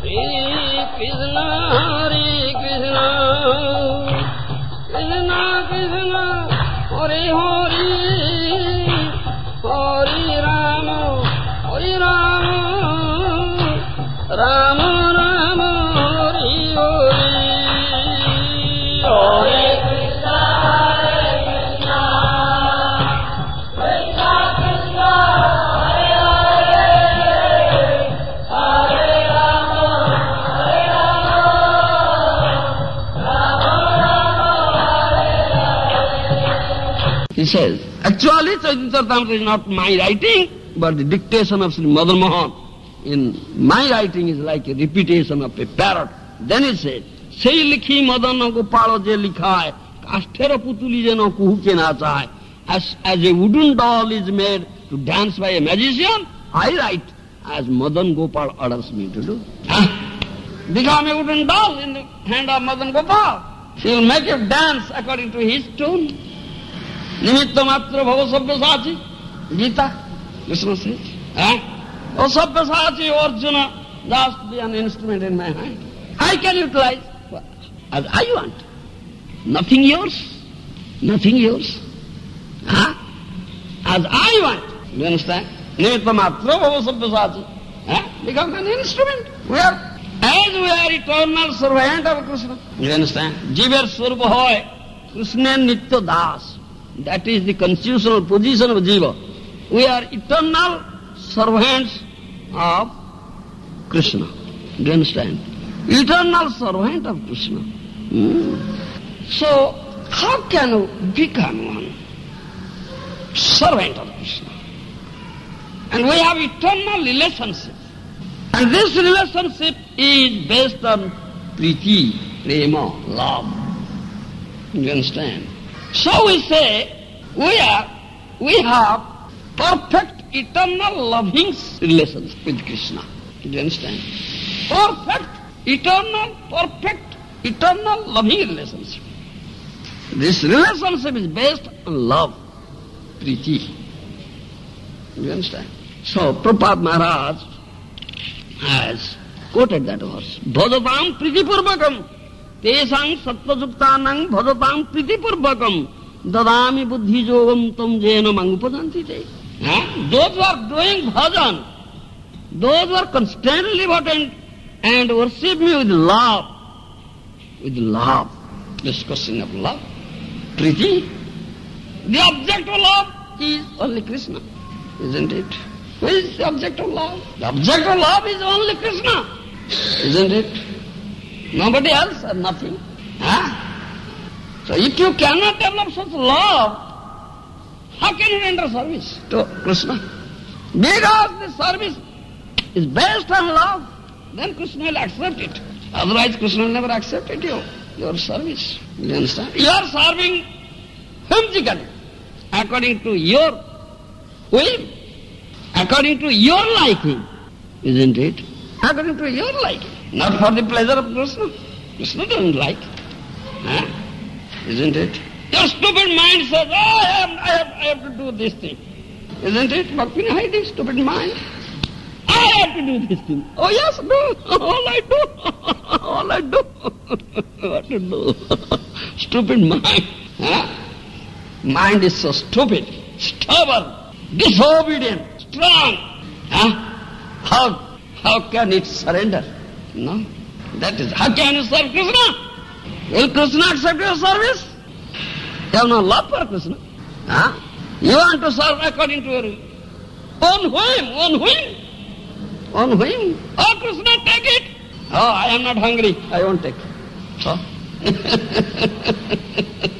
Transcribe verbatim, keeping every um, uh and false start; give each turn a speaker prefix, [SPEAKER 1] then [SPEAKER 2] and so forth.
[SPEAKER 1] Krishna, Hare Krishna, Krishna Krishna, Hare Hare, Hare Rama, Hare Rama, Rama Rama, Hare Hare. Hare Krishna, Hare Krishna, Krishna Krishna, Hare Hare, Hare Rama, Hare Rama, Rama Rama, Hare Hare. He says, actually Chaitanya is not my writing, but the dictation of Sri Madan Mohan in my writing is like a repetition of a parrot. Then he said, Sei likhi Madana Gopala je likha hai, Kasthera putuli jeno kuhu ke na chahe. As, as a wooden doll is made to dance by a magician, I write as Madan Gopal orders me to do. Huh? Become a wooden doll in the hand of Madan Gopal. He will make you dance according to his tune. Nimitta matra bhava sabyasachi. Gita, Krishna says. Huh? O sabyasachi, Arjuna, just be an instrument in my hand. I can utilize as I want. Nothing yours. Nothing yours. Huh? As I want. Do you understand? Nimitta matra bhava sabyasachi. Huh? Become an instrument. We are, as we are eternal servant of Krishna. Do you understand? Jivar Swarupa hoy, Krishna Nitya Das. That is the constitutional position of Jiva. We are eternal servants of Krishna. Do you understand? Eternal servant of Krishna. Hmm. So, how can you become one servant of Krishna? And we have eternal relationship. And this relationship is based on priti, prema, love. Do you understand? So we say, we are, we have perfect, eternal, loving relations with Krishna. Do you understand? Perfect, eternal, perfect, eternal, loving relationship. This relationship is based on love, priti. Do you understand? So Prabhupada Maharaj has quoted that verse. Bhadatam priti purvakam. Tesang sattva-juktanang bhadatam priti-purvakam dadami buddhi-jogam tam jena mangupadanti te. Those who are doing bhajan, those who are constantly devoted and worship me with love, with love, this question of love, priti. The object of love is only Krishna, isn't it? Who is the object of love? The object of love is only Krishna, isn't it? Nobody else or nothing. Huh? So if you cannot develop such love, how can you render service to Krishna? Because the service is based on love, then Krishna will accept it. Otherwise Krishna will never accept it, you, your service. You understand? You are serving whimsically, according to your whim, according to your liking, isn't it? According to your liking. Not for the pleasure of Krishna. Krishna doesn't like. Huh? Isn't it? Your stupid mind says, oh, I have, I have, I have to do this thing. Isn't it? Bhakti Nihayati, stupid mind. I have to do this thing. Oh yes, do. All I do. All I do. What to do? Stupid mind. Huh? Mind is so stupid, stubborn, disobedient, strong. Huh? How, how can it surrender? No. That is, how can you serve Krishna? Will Krishna accept your service? You have no love for Krishna. Huh? You want to serve according to your own whim, own whim, own whim. Oh, Krishna, take it. Oh, I am not hungry. I won't take it. So?